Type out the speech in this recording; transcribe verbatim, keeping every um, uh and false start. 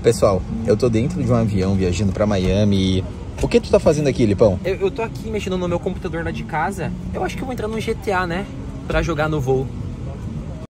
Pessoal, eu tô dentro de um avião viajando pra Miami e... O que tu tá fazendo aqui, Lipão? Eu, eu tô aqui mexendo no meu computador lá de casa. Eu acho que eu vou entrar no G T A, né? Pra jogar no voo.